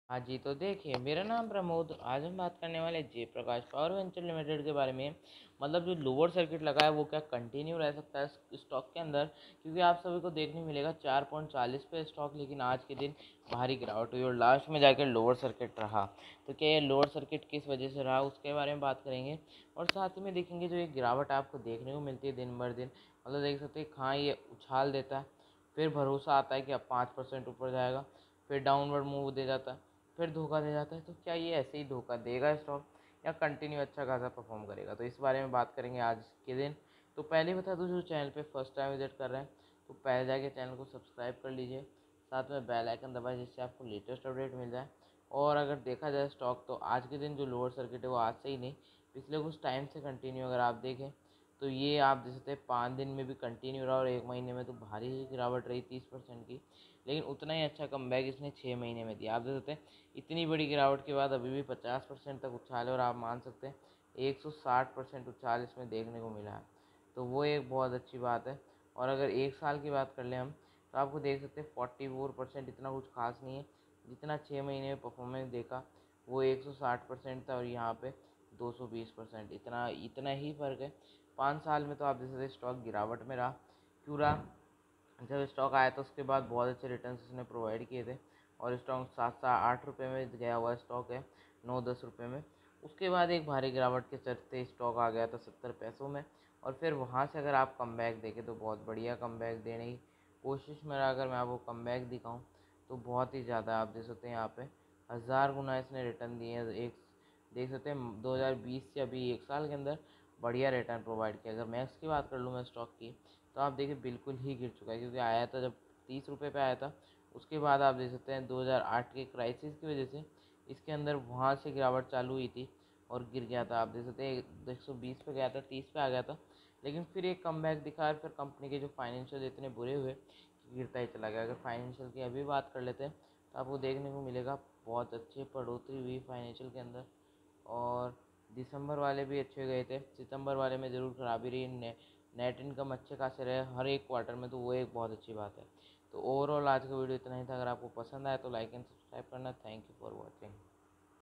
हाँ जी, तो देखिए मेरा नाम प्रमोद। आज हम बात करने वाले जयप्रकाश पावर वेंचर लिमिटेड के बारे में। मतलब जो लोअर सर्किट लगा है वो क्या कंटिन्यू रह सकता है स्टॉक के अंदर, क्योंकि आप सभी को देखने मिलेगा 4.40 पे स्टॉक, लेकिन आज के दिन भारी गिरावट हुई और लास्ट में जाकर लोअर सर्किट रहा। तो क्या ये लोअर सर्किट किस वजह से रहा उसके बारे में बात करेंगे, और साथ ही में देखेंगे जो ये गिरावट आपको देखने को मिलती है दिन भर दिन। मतलब देख सकते हैं कहाँ ये उछाल देता है, फिर भरोसा आता है कि अब 5% ऊपर जाएगा, फिर डाउनवर्ड मूव दे जाता है, फिर धोखा दे जाता है। तो क्या ये ऐसे ही धोखा देगा स्टॉक, या कंटिन्यू अच्छा खासा परफॉर्म करेगा, तो इस बारे में बात करेंगे आज के दिन। तो पहले बता दूं, जो चैनल पे फर्स्ट टाइम विजिट कर रहे हैं तो पहले जाके चैनल को सब्सक्राइब कर लीजिए, साथ में बेल आइकन दबाएं जिससे आपको लेटेस्ट अपडेट मिल जाए। और अगर देखा जाए स्टॉक, तो आज के दिन जो लोअर सर्किट है वो आज से ही नहीं, पिछले कुछ टाइम से कंटिन्यू अगर आप देखें तो ये आप देख सकते हैं 5 दिन में भी कंटिन्यू रहा, और 1 महीने में तो भारी ही गिरावट रही 30% की। लेकिन उतना ही अच्छा कमबैक इसने 6 महीने में दिया। आप देख सकते हैं इतनी बड़ी गिरावट के बाद अभी भी 50% तक उछाल है, और आप मान सकते हैं 160% उछाल इसमें देखने को मिला है। तो वो एक बहुत अच्छी बात है। और अगर 1 साल की बात कर लें हम, तो आपको देख सकते हैं 44%, इतना कुछ खास नहीं है। जितना 6 महीने में परफॉर्मेंस देखा वो 160% था, और यहाँ पे 220%, इतना इतना ही फ़र्क है। 5 साल में तो आप देख सकते हैं स्टॉक गिरावट में रहा। क्यों रहा? जब स्टॉक आया था उसके बाद बहुत अच्छे रिटर्न्स उसने प्रोवाइड किए थे, और स्टॉक 7-8 रुपये में गया हुआ स्टॉक है, 9-10 रुपये में। उसके बाद एक भारी गिरावट के चलते स्टॉक आ गया था 70 पैसों में, और फिर वहाँ से अगर आप कमबैक देखें तो बहुत बढ़िया कमबैक देने की कोशिश में रहा। अगर मैं आपको कमबैक दिखाऊँ तो बहुत ही ज़्यादा, आप देख सकते हैं यहाँ पे 1000 गुना इसने रिटर्न दिए हैं। एक देख सकते हैं 2020 से अभी 1 साल के अंदर बढ़िया रिटर्न प्रोवाइड किया। अगर मैं इसकी बात कर लूँ मैं स्टॉक की, तो आप देखिए बिल्कुल ही गिर चुका है, क्योंकि आया था जब 30 रुपये पे आया था। उसके बाद आप देख सकते हैं 2008 के क्राइसिस की वजह से इसके अंदर वहाँ से गिरावट चालू हुई थी और गिर गया था। आप देख सकते हैं 120 पे गया था, 30 पे आ गया था, लेकिन फिर एक कमबैक दिखा, और फिर कंपनी के जो फाइनेंशियल इतने बुरे हुए कि गिरता ही चला गया। अगर फाइनेंशियल की अभी बात कर लेते हैं तो आपको देखने को मिलेगा बहुत अच्छी बढ़ोतरी हुई फाइनेंशियल के अंदर, और दिसंबर वाले भी अच्छे गए थे। सितंबर वाले में ज़रूर खराबी रही, नेट इनकम अच्छे खासे रहे हर एक क्वार्टर में, तो वो एक बहुत अच्छी बात है। तो ओवरऑल आज का वीडियो इतना ही था। अगर आपको पसंद आया तो लाइक एंड सब्सक्राइब करना। Thank you for watching.